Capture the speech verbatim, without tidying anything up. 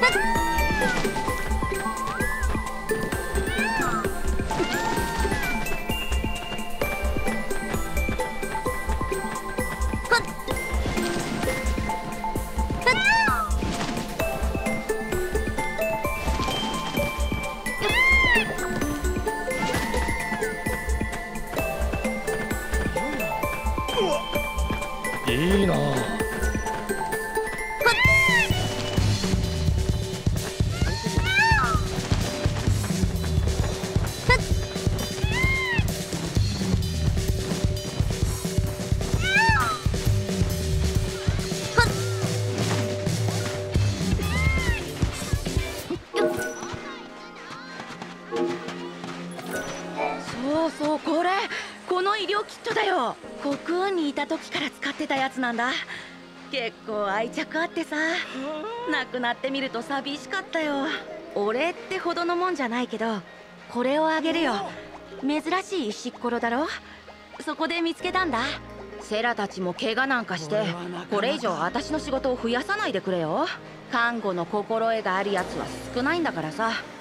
いいな。 そうそう、これこの医療キットだよ。コクーンにいた時から使ってたやつなんだ。結構愛着あってさ、なくなってみると寂しかったよ。お礼ってほどのもんじゃないけど、これをあげるよ。珍しい石ころだろ。そこで見つけたんだ。セラたちも怪我なんかしてこれ以上私の仕事を増やさないでくれよ。看護の心得があるやつは少ないんだからさ。